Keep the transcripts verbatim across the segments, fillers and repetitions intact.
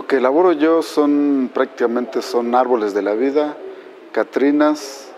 que elaboro yo son prácticamente son árboles de la vida, catrinas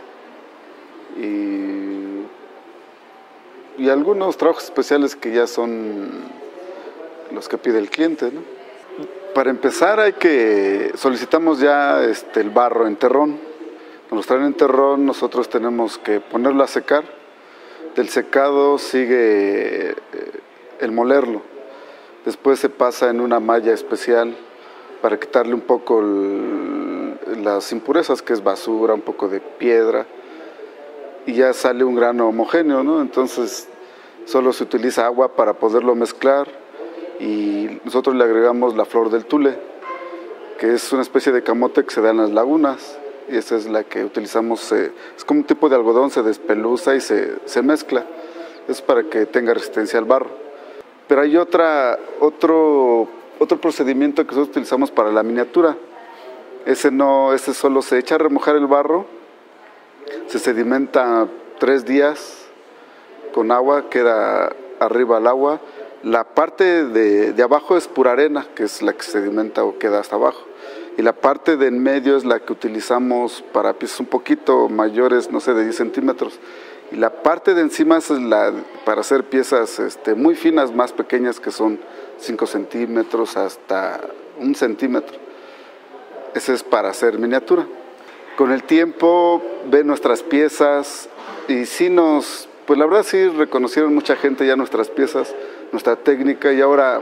y, y algunos trabajos especiales que ya son los que pide el cliente, ¿no? Para empezar hay que solicitamos ya este, el barro en terrón. Nos traen en terrón, nosotros tenemos que ponerlo a secar. Del secado sigue el molerlo. Después se pasa en una malla especial para quitarle un poco el, las impurezas, que es basura, un poco de piedra, y ya sale un grano homogéneo, ¿no? Entonces solo se utiliza agua para poderlo mezclar y nosotros le agregamos la flor del tule, que es una especie de camote que se da en las lagunas, y esa es la que utilizamos, eh, es como un tipo de algodón, se despeluza y se, se mezcla, es para que tenga resistencia al barro. Pero hay otra, otro, otro procedimiento que nosotros utilizamos para la miniatura. Ese no, ese solo se echa a remojar el barro, se sedimenta tres días con agua, queda arriba el agua. La parte de, de abajo es pura arena, que es la que sedimenta o queda hasta abajo. Y la parte de en medio es la que utilizamos para piezas un poquito mayores, no sé, de diez centímetros. Y la parte de encima es la para hacer piezas este, muy finas, más pequeñas, que son cinco centímetros hasta un centímetro. Ese es para hacer miniatura. Con el tiempo ven nuestras piezas y sí nos, pues la verdad sí reconocieron mucha gente ya nuestras piezas, nuestra técnica, y ahora,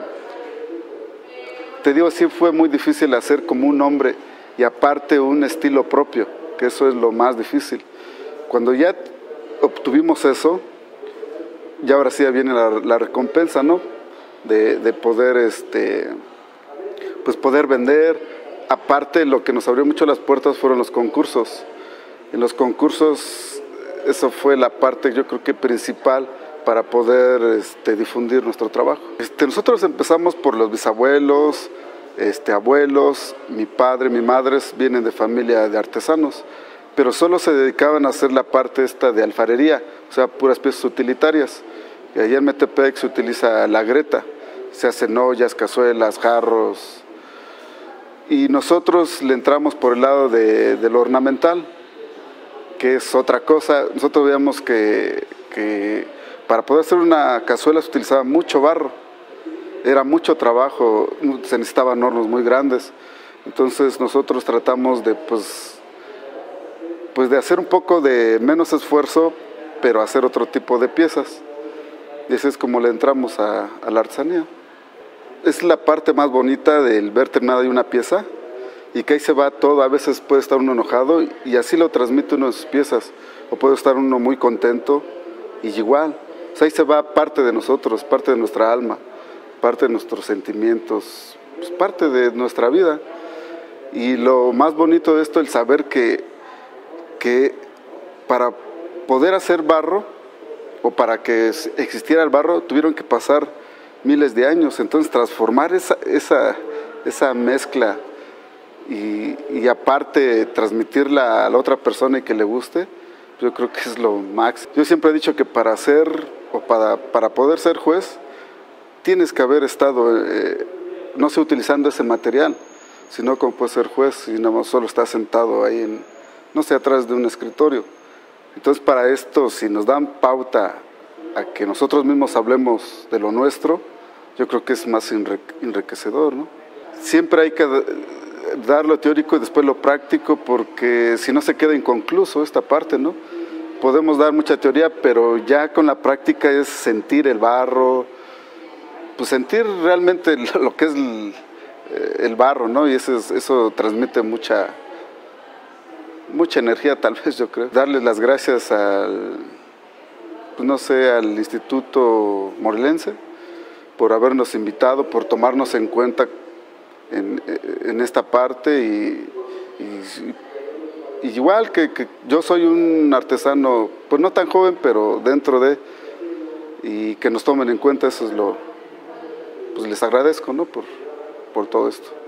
te digo, sí fue muy difícil hacer como un nombre y aparte un estilo propio, que eso es lo más difícil. Cuando ya obtuvimos eso, ya ahora sí viene la, la recompensa, ¿no? De, de poder, este, pues poder vender. Aparte, lo que nos abrió mucho las puertas fueron los concursos. En los concursos, eso fue la parte, yo creo que principal para poder este, difundir nuestro trabajo. Este, nosotros empezamos por los bisabuelos, este, abuelos, mi padre, mi madre vienen de familia de artesanos, pero solo se dedicaban a hacer la parte esta de alfarería, o sea, puras piezas utilitarias. Y allá en Metepec se utiliza la greta, se hacen ollas, cazuelas, jarros, y nosotros le entramos por el lado de, de lo ornamental, que es otra cosa. Nosotros veíamos que, que para poder hacer una cazuela se utilizaba mucho barro, era mucho trabajo, se necesitaban hornos muy grandes, entonces nosotros tratamos de, pues, pues de hacer un poco de menos esfuerzo, pero hacer otro tipo de piezas. Y así es como le entramos a, a la artesanía. Es la parte más bonita del ver terminada de una pieza y que ahí se va todo. A veces puede estar uno enojado y así lo transmite uno de sus piezas, o puede estar uno muy contento y igual. O sea, ahí se va parte de nosotros, parte de nuestra alma, parte de nuestros sentimientos, pues parte de nuestra vida. Y lo más bonito de esto es el saber que, que para poder hacer barro, o para que existiera el barro, tuvieron que pasar miles de años. Entonces transformar esa, esa, esa mezcla y, y aparte transmitirla a la otra persona y que le guste, yo creo que es lo máximo. Yo siempre he dicho que para ser, o para, para poder ser juez, tienes que haber estado, eh, no sé, utilizando ese material, sino como puedes ser juez y no solo estás sentado ahí, en, no sé, atrás de un escritorio. Entonces, para esto, si nos dan pauta a que nosotros mismos hablemos de lo nuestro, yo creo que es más enriquecedor, ¿no? Siempre hay que dar lo teórico y después lo práctico, porque si no se queda inconcluso esta parte, ¿no? Podemos dar mucha teoría, pero ya con la práctica es sentir el barro, pues sentir realmente lo que es el, el barro, ¿no? Y eso, eso transmite mucha... mucha energía, tal vez, yo creo. Darles las gracias al, pues no sé, al Instituto Morelense por habernos invitado, por tomarnos en cuenta en, en esta parte y, y, y igual que, que yo soy un artesano, pues no tan joven, pero dentro de, y que nos tomen en cuenta, eso es lo, pues les agradezco, ¿no? por, por todo esto.